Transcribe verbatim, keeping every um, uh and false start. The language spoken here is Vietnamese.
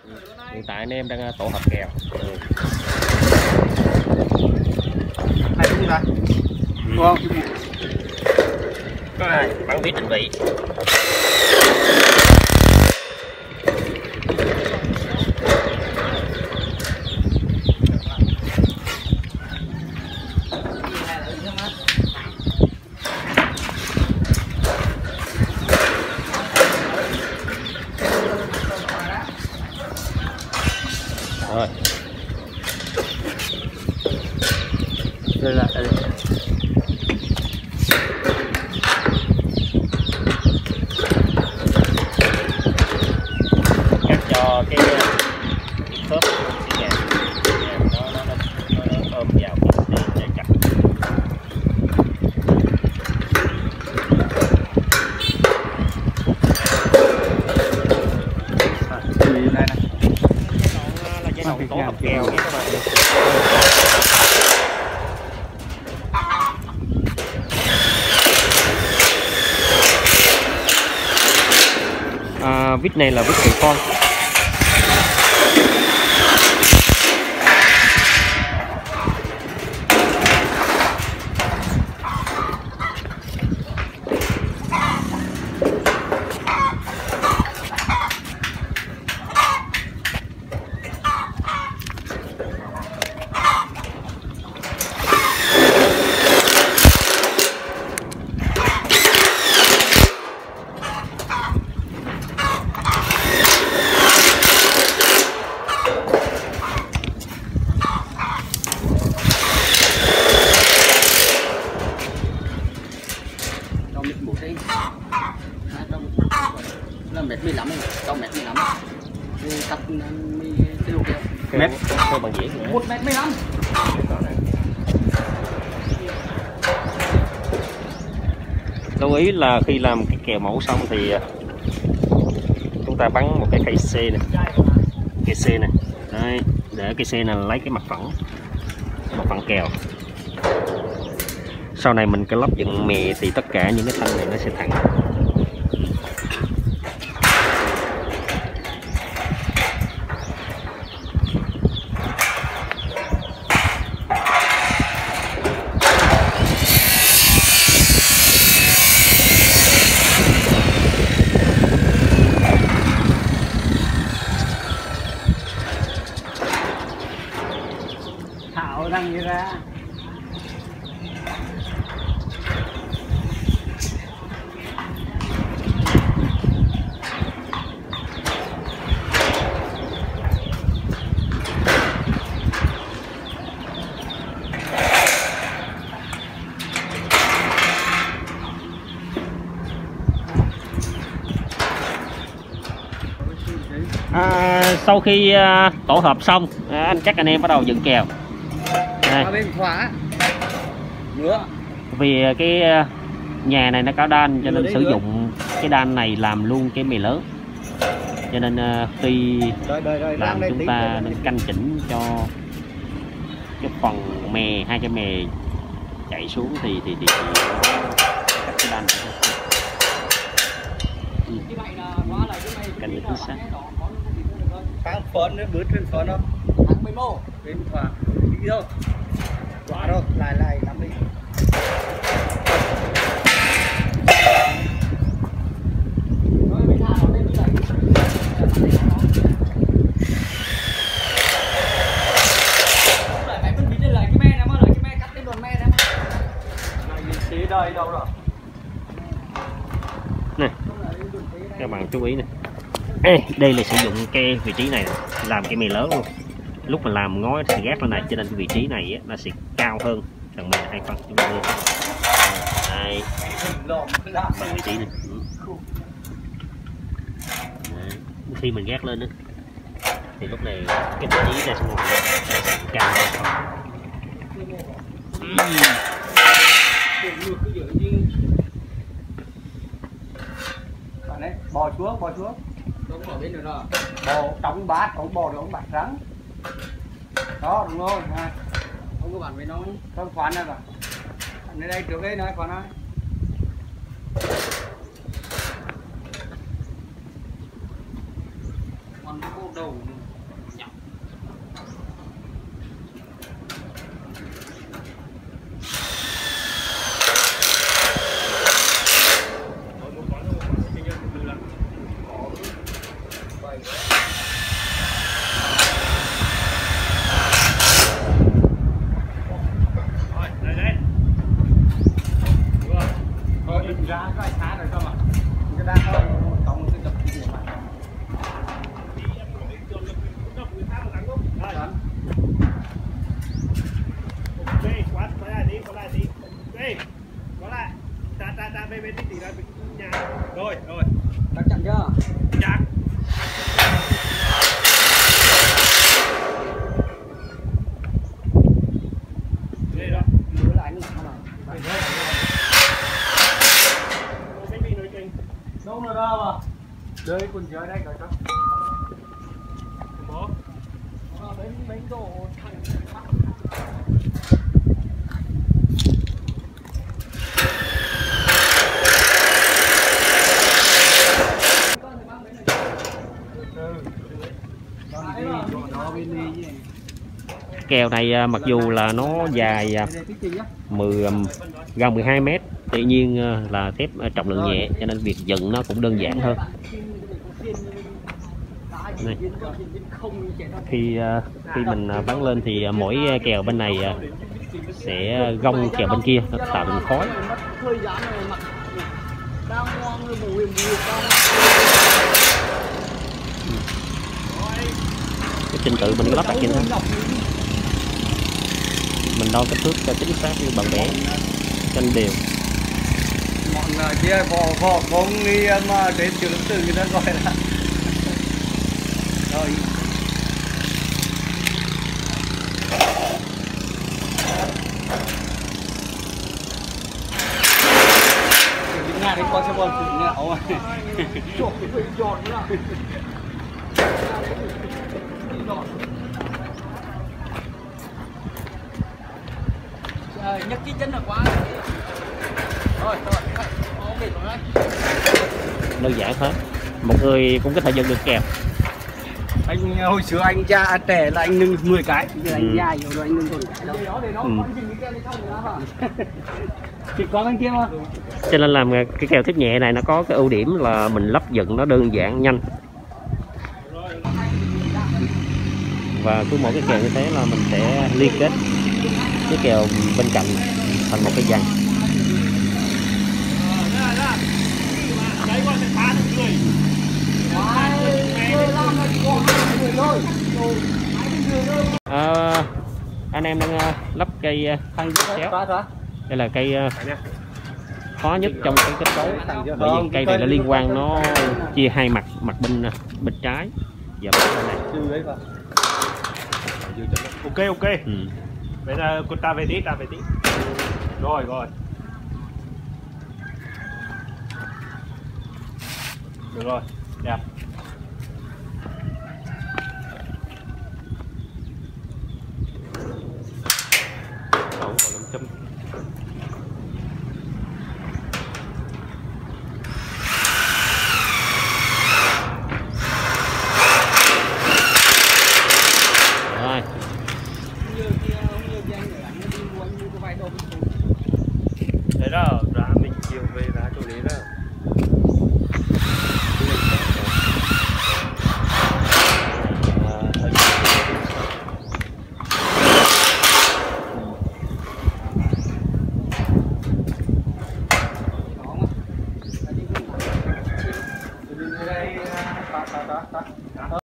Hiện tại anh em đang tổ hợp kèo. Hai đúng ra. Đúng không? Rồi, bắn vít định vị. Rồi. Đây là đây. Cắt cho cái khớp cái gạt nó nó nó nó ôm vào để để chặt. Đây này. Là cái nòng tổ hợp kèo nha các bạn. À, vít này là vít tự con. Mét mười lăm, trong mét mười lăm, thì cắt tiêu kìa. Mét, thôi bằng dĩa nữa. Một mét mười lăm. Lưu ý là khi làm cái kèo mẫu xong thì chúng ta bắn một cái cây C này, cây C này, đây, để cây C này lấy cái mặt phẳng, mặt phẳng kèo. Sau này mình cái lắp dựng mè thì tất cả những cái thanh này nó sẽ thẳng. Thảo đang đi ra. À, sau khi uh, tổ hợp xong, à, anh chắc anh em bắt đầu dựng kèo. Đây. Bên khóa nữa. Vì cái uh, nhà này nó có đan cho nên sử dụng cái đan này làm luôn cái mè lớn. Cho nên uh, khi Rồi, rồi, rồi, làm chúng tí, ta rồi, nên canh chỉnh cho cái phần mè, hai cái mè chạy xuống thì thì thì, thì cắt cái đan. Ừ. Canh được chính xác. Tháng phấn nó bứt trên phấn không? Tháng mười một. Bên khóa. Đi đâu? Quả đâu, lại lại nắm đi. Đâu rồi? Này, các bạn chú ý này. Ê, đây là sử dụng cái vị trí này làm cái mè lớn luôn. Lúc mà làm ngói sẽ gác lên này, cho nên cái vị trí này nó sẽ cao hơn tầng mè hai phân. Chúng ta đưa đây bằng vị trí này. Đấy. Khi mình gác lên đó, thì lúc này cái vị trí này sẽ cao hơn. Bò xuống, bò xuống. Đúng ở bên nữa rồi. Bò đóng bát, không bò được ông bát trắng. Đó, đúng rồi. Ha. Không có bạn với nó. Không khoán này vào. Ở đây trước đây nói khoán nói. Còn cô đầu. Ra cái xá rồi cơ mà cái đa thôi cộng cái chụp gì mà ok quá quá lại đi quá lại đi ok quá lại ta ta ta về bên tí là nhà rồi rồi chắc chắn chưa chắc đây đó mới lại nữa không à đúng rồi đó mà đây quần dưới đây rồi đó bố bánh bánh đồ thằng Kèo này mặc dù là nó dài mười gần mười hai mét, tuy nhiên là thép trọng lượng nhẹ cho nên việc dựng nó cũng đơn giản hơn. Này. Khi khi mình bắn lên thì mỗi kèo bên này sẽ gông kèo bên kia tạo thành khói. Cái trình tự mình lắp đặt như thế mình đo kích thước cho chính xác như bạn vẽ cân đều. Bọn chia vỏ vỏ bông đi mà đến trường từ người ta gọi là rồi nhà đi qua xe bồn tự nhiên ảo chột cái người chột nữa là nhấc cái chân là quá rồi rồi ok rồi Đơn giản hết, một người cũng có thể dựng được kèo. anh hồi xưa anh cha trẻ là anh nâng mười cái, bây giờ anh Ừ. già rồi anh nâng còn cái đâu. Ừ. Thì có bên kia mà. Cho nên làm cái kèo thép nhẹ này nó có cái ưu điểm là mình lắp dựng nó đơn giản nhanh. Và cứ mỗi cái kèo như thế là mình sẽ liên kết cái kèo bên cạnh thành một cái dàn. đấy qua sẽ phá được người À, anh em đang uh, lắp cây uh, xéo. Đây là cây uh, khó nhất trong cái kết cấu, bởi vì cây này nó liên quan, nó chia hai mặt, mặt bên uh, bên trái và bên này. ok ok Ừ. bây giờ cô ta về tí ta về tí rồi rồi được rồi đẹp. Ẩu còn năm chấm. Rồi. Thế đó ra mình chiều về ra chỗ đấy đó. Đây, ta ta ta ta.